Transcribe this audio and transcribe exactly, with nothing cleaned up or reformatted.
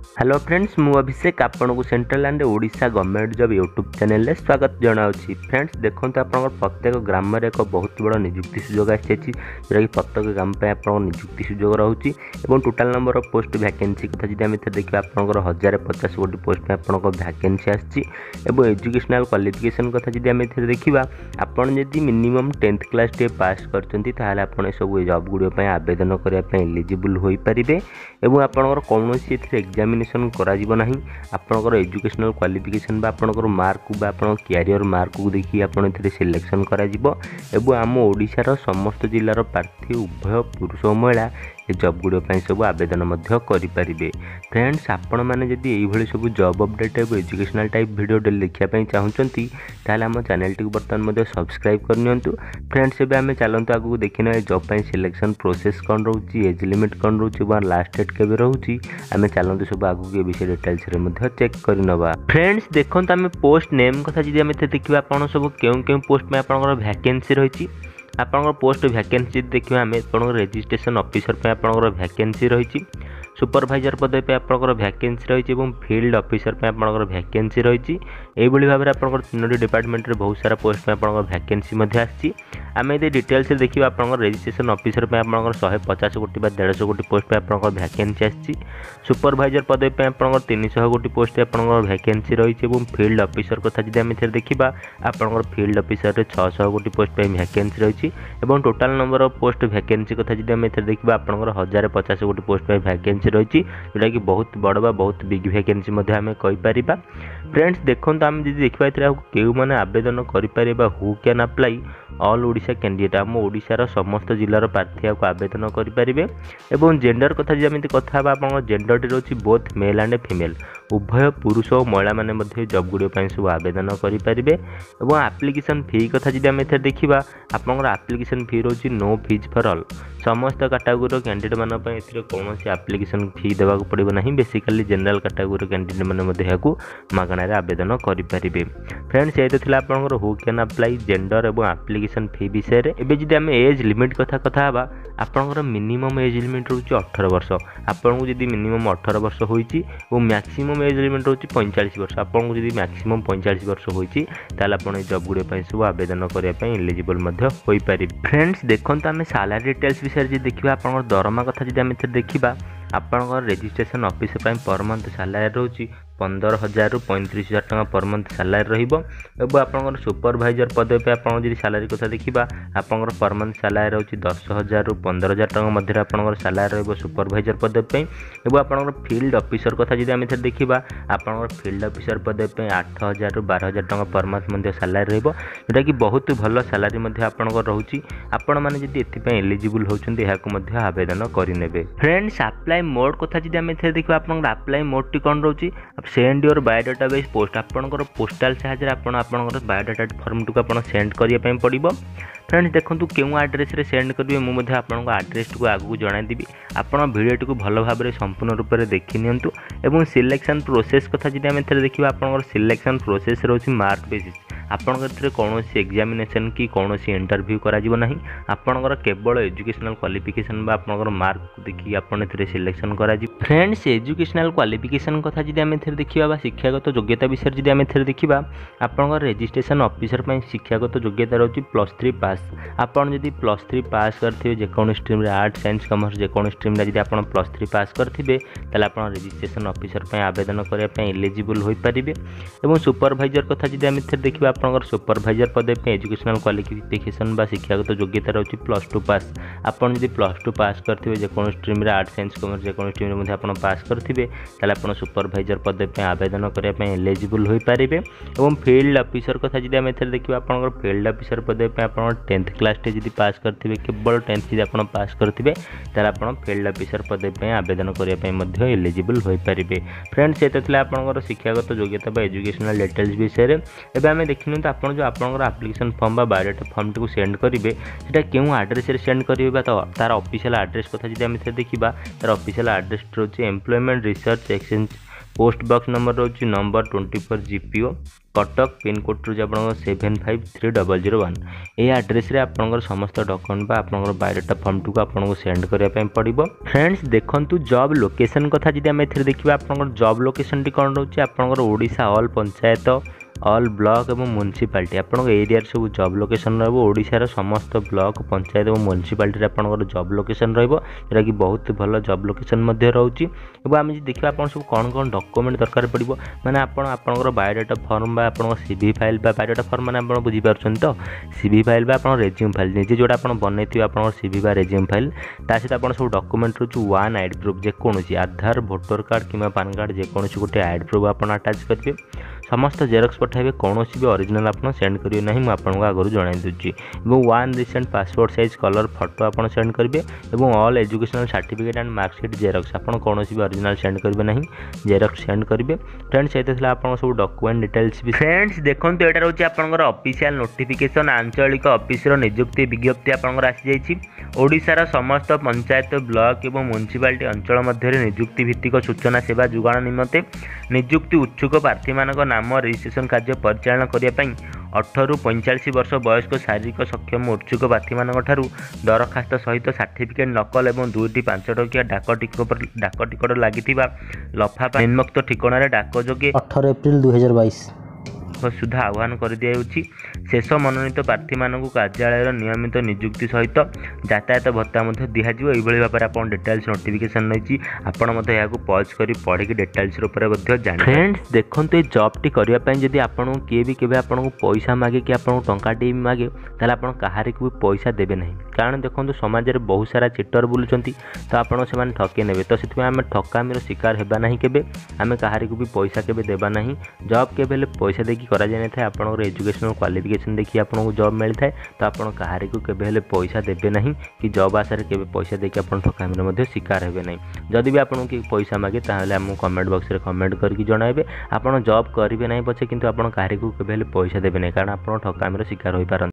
Hello friends मु अभिषेक आपन को central and Odisha government job YouTube channel रे स्वागत जनाऊँगी। फ्रेंड्स देखो आपन प्रत्येक ग्राम में एक बहुत बड़ा निजुक्ति सुजोग आसी जोटा कि प्रत्येक ग्राम पे आप निजुक्ति सुजोग रोचे और total number of post vacancy कथा जी आम देखिए आप हजार पचास गोटी पोस्ट में आप वैकेंसी आसी एजुकेशनल क्वालिफिकेशन कथा जी आम देखा आपड़ जदि मिनिमम टेन्थ क्लास टे पास कर सब जॉब गुड़ी आवेदन करने एलिजिबल हो पारे और आपंकर कौन एग्जामिनेशन कराजिब नाही आपनकर एजुकेशनल क्वालिफिकेशन बा आपनकर मार्क बा आपन कैरियर मार्क को देखि आपन एथिरे सिलेक्शन कराजिब एवं आम ओडिशार समस्त जिल्लार प्रार्थी उभय पुरुष और महिला ए जॉब गुड़ी सब आवेदन करें। फ्रेंड्स आपण मैंने जदि ये सब जॉब अपडेट और एजुकेशनल टाइप वीडियो डेली देखापी चाहूँगी ताल आम चैनल टी बर्तमान सब्सक्राइब करनी। फ्रेंड्स एवं आम चलते आगे देखने जॉब पर सिलेक्शन प्रोसेस कौन रोचे एज लिमिट कौन रोचे लास्ट डेट के रोचे आम चलते सब आगे ये विषय डिटेल्स चेक करनवा। फ्रेंड्स देखो आम पोस्ट नेम कथा जी आम देखा आप सब क्यों क्यों पोस्ट में आप वैकेंसी रही आपंकर पोस्ट वैकेंसी देखिए आम आप रजिस्ट्रेशन ऑफिसर पे आपंकर वैकेंसी रही सुपरवाइजर पद पे आपंकर वैकेंसी रही फील्ड ऑफिसर पे आपंकर वैकेंसी रही भाव में आपंकर तीनो डिपार्टमेंट रे बहुत सारा पोस्ट पे आपंकर वैकेंसी आसी आम ये डिटेल्स देखिए आपंकर रजिस्ट्रेशन ऑफिसर पे आपंकर शहे पचास गोटी डेढ़ गोटी पोस्ट पे आपंकर वैकेंसी आसी सुपरवाइजर पद पे आपंकर तीन सौ गोटी पोस्ट आपंकर वैकेंसी रही फील्ड ऑफिसर कथा जी आम देखा आपंकर फील्ड ऑफिसर रे छह सौ गोटी पोस्ट पे वैकेंसी रही total number of post vacancy कथा जी आम देखा आपंकर हजार पचास गोटी पोस्ट पे वैकेंसी रही जोटा कि बहुत बड़ बा बहुत बिग वैकेंसी आम कहीपर। फ्रेंड्स देखो आम जी देखा क्यों मैंने आवेदन करें who can apply all Odisha candidate आम ओडिशार समस्त जिलार प्रार्थी आपको आवेदन करेंगे और जेंडर कथा जी आम कथा आप जेंडर टी रोचे बोथ मेल एंड फीमेल उभय पुरुष और महिला मैंने जॉब गुड़ी सब आवेदन करेंगे और एप्लिकेशन फी कथा जी आम देखा आपंकर एप्लिकेशन फी रोचे नो फीज फॉर ऑल समस्त कैटेगोरी कैंडिडेट मान कौन एप्लिकेशन फी देवाक पड़ो ना बेसिकली जनरल कैटेगोरी कैंडिडेट मैंने मागणार आवेदन करेंगे। फ्रेंड्स ये तो आपंकर हु कैन अप्लाई जेंडर और एप्लिकेशन फी विषय में एवं जब आम एज लिमिट कथा कथा आपंकर मिनिमम एज लिमिट रोचे अठारह वर्ष आपन को जब मिनिमम अठारह वर्ष होती और मैक्सिमम एज लिमिट रोचे पैंतालीस वर्ष आपन को जब मैक्सिमम पैंतालीस वर्ष होती आप जॉब गुड़ी सब आवेदन करने एलिजिबल हो पारे। फ्रेंड्स देखो आम सैलरी डिटेल्स विषय देखा आप दरमा कथा जी आम देखा आपंकर registration officer per month salary रोचे पंदर हजार रु पैंतीस हजार टका पर मंथ सैलरी रहा सुपरवाइजर पद पे आप सैलरी कथा देखा आपंकर पर मंथ सैलरी रोचे दस हजार रु पंदर हजार टका मध्य आपंकर सैलरी रहा सुपरवाइजर पद पे और आपंकर फील्ड ऑफिसर कथा जी आम देखा आपंकर फील्ड ऑफिसर पद पे आठ हजार रु बारह हजार टका पर मंथ मध्य सैलरी जोटा कि बहुत भल सैलरी आपंकर रोचे आपण मैंने जब ये एलिजिबल होती आवेदन करेंगे। फ्रेंड्स अप्लाई मोड कथा जी आम देखा आप अप्लाई मोड टी कौन रोचे send your biodata base post आपंकर पोस्टाल साहाଯ୍य आपंकर बायोडाटा फॉर्म टू आप सेंड करने पड़ो। फ्रेंड्स देखो क्यों आड्रेस रे सेंड करेंगे मुझे आपको आड्रेस को आगू जनईदेवी आप भिडियो को भल भाव में संपूर्ण रूप से देखी निंतु और सिलेक्शन प्रोसेस कथा जी आम देखा आपंकर सिलेक्शन प्रोसेस रोचे मार्क बेसिस आपंकर कौन एग्जामिनेशन की कौन इंटरव्यू करा आपंकर केवल एजुकेशनल क्वालिफिकेशन बा आपंकर मार्क को देखिए आपन सिलेक्शन करा। फ्रेंड्स एजुकेशनल क्वालिफिकेशन कथा जी आम देखा शिक्षागत योग्यता विषय जी आम देखा आपंकर रजिस्ट्रेशन ऑफिसर पर शिक्षागत योग्यता रोचे प्लस थ्री पास आपन जदि प्लस थ्री पास करते जेको स्ट्रीम आर्ट साइंस कमर्स जेको स्ट्रीम जब आप प्लस थ्री पास करेंगे ताल आप रजिस्ट्रेशन ऑफिसर पर आवेदन करने एलिजिबल हो पारे और सुपरवाइजर कथा जी आम देखा आपंकर सुपरवाइजर पद पे एजुकेशनल क्वालिफिकेशन बा शिक्षागत योग्यता रोचे प्लस टू पास आपन जदि प्लस टू पास करते जेको स्ट्रीम आर्ट साइंस कमर्स जेको स्ट्रीम आप पास करेंगे ताल आप सुपरवाइजर पद पे आवेदन करने एलिजिबल हो पारे और फील्ड ऑफिसर कथा जी आम देखा आपंकर फील्ड ऑफिसर पद पे आप टेन्थ क्लास टे जब पास करेंगे केवल टेन्थ जब आप पास करेंगे ताल आप फील्ड ऑफिसर पद पे आवेदन करने एलिजिबल हो पारे। फ्रेंड्स ये तो आपंकर शिक्षागत योग्यता एजुकेशनल डिटेल्स विषय में आम देखने तो आप जो आपंकर एप्लिकेशन फॉर्म बा बायोडाटा फॉर्म टी सेंड करेंगे से क्यों आड्रेस सेंड करेंगे तो तार ऑफिशियल आड्रेस कथा जी आम देखा तार ऑफिशियल आड्रेस रोचे employment research exchange post box number रोचे number twenty four GPO Cuttack pincode रही आप seven five three double zero one ये आड्रेस रे आपंकर समस्त डॉक्यूमेंट बा आपंकर बायोडाटा फॉर्म टू आपको सेंड करने पड़ो। फ्रेंड्स देखंतु जॉब लोकेशन कथा जदि आम ए देखा आपंकर जॉब लोकेशन टी कौन रोचे आपंकर Odisha all panchayat all block एवं म्युनिसिपालिटी आपंक एरिया सब जॉब लोकेशन रोशार समस्त ब्लॉक पंचायत और म्युनिसिपालिटी आपंकर जॉब लोकेशन रोटा कि बहुत भल जॉब लोकेशन रोचे। आम देखा आप सब कौन कौन डॉक्यूमेंट दरकार पड़ो मैंने आपंकर बायोडाटा फॉर्म आप सीवी फाइल बायोडाटा फॉर्म मैंने आप बुझीपार तो सीवी फाइल आप रेज्यूम फाइल निजे जोटा आप बनई आप सीवी बा रेज्यूम फाइल ता सहित आप सब डॉक्यूमेंट रोचे वन आईडी प्रूफ जेकोसी आधार भोटर कार्ड कि पान कार्ड जेकोसी गोटे आईडी प्रूफ आप अटाच करेंगे समस्त जेरक्स पठाइबे कौन भी ओरिजिनल आप सेंड करेंगे ना मुझे आपको आगुरी जन दूसरी one recent passport size colour photo आप सेंड करेंगे और all educational certificate and marksheet xerox आप कौन भी ओरिजिनल सेंड करेंगे ना जेरक्स सेंड करेंगे। फ्रेंड्स ये आप सब डॉक्यूमेंट डिटेल्स भी फ्रेंड्स देखो यहाँ रोचे आपंकर ऑफिशियल नोटिफिकेशन आंचलिक ऑफिसर नियुक्ति विज्ञप्ति आपंकर आसी ओडिशार समस्त पंचायत ब्लॉक और म्युनिसिपालिटी अंचल मध्य नियुक्ति भित्तिक सूचना सेवा जोगाण निमंते नियुक्ति उत्सुक प्रार्थी मान नाम रजिस्ट्रेशन कार्य परिचालन करने अठर पैंतालीस वर्ष वयस्क शारीरिक सक्षम उत्सुक प्रार्थी मान दरखास्त सहित सर्टिफिकेट नकल और दुईटी पांच टकिया डाक टिकट डाक टिकट लगी लफाफा निम्नोक्त ठिकाना डाक जोगे अठारह अप्रैल दुई हजार बाईस सुधा आह्वान कर दिखाई शेष मनोनीत प्रार्थी मानक कार्यालय नियमित नियुक्ति सहित यातायात भत्ता दिज्व भाव में आप डिटेल्स नोटिफिकेशन नहीं आपड़ पॉज कर पढ़ी डिटेल्स जान। फ्रेंड्स देखो ये जॉब टी करने जब आपको किए भी केवे आपको पैसा मागे कि आपको टंकाटे भी मागे ताल आप कहारी को भी पैसा देवे ना कारण देखो समाज में बहुत सारा चिटर बुलूँ तो आपड़ से ठके ने तो से आम ठकामीर शिकार होगा ना के आम कहारी को भी पैसा के देवा ना जॉब के पैसा देखिए करा जाए था आपंकर एजुकेशनल क्वालिफिकेशन देखिए आपको जॉब मिलता है तो आप कहारी को केवे पैसा देवे ना कि जॉब आशार के पैसा देखिए आप ठकामीर शिकार हे ना जदि भी आपको कि पैसा मागे ताहले आम कमेंट बॉक्स में कमेंट करके जणावे आप जॉब करेंगे ना पछे किंतु आप कहारी को केवे पैसा देवे ना कारण आप ठकामीर शिकार हो पारନ୍ତି।